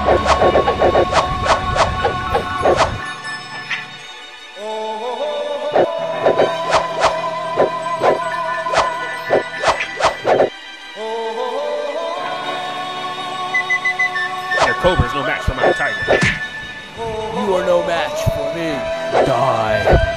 Cobra's no match for my tiger. You are no match for me. Die.